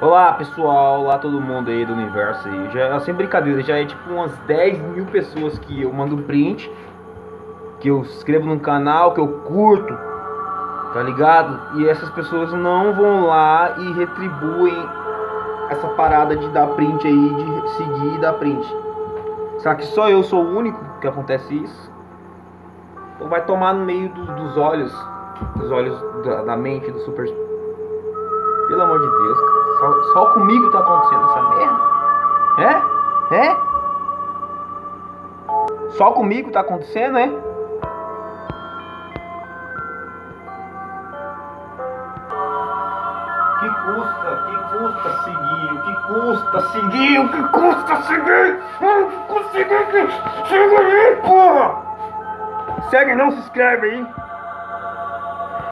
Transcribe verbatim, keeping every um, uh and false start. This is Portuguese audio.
Olá pessoal, olá todo mundo aí do universo aí. Já, sem brincadeira, já é tipo umas dez mil pessoas que eu mando print, que eu inscrevo no canal, que eu curto, tá ligado? E essas pessoas não vão lá e retribuem essa parada de dar print aí, de seguir e dar print. Será que só eu sou o único que acontece isso? Então vai tomar no meio do, dos olhos, dos olhos da, da mente do super... Pelo amor de Deus, cara. Só, só comigo tá acontecendo essa merda? É? É? Só comigo tá acontecendo, é? Que custa? Que custa seguir? O que custa seguir? O que custa seguir? O que custa seguir? Segue aí, porra! Segue não, se inscreve aí.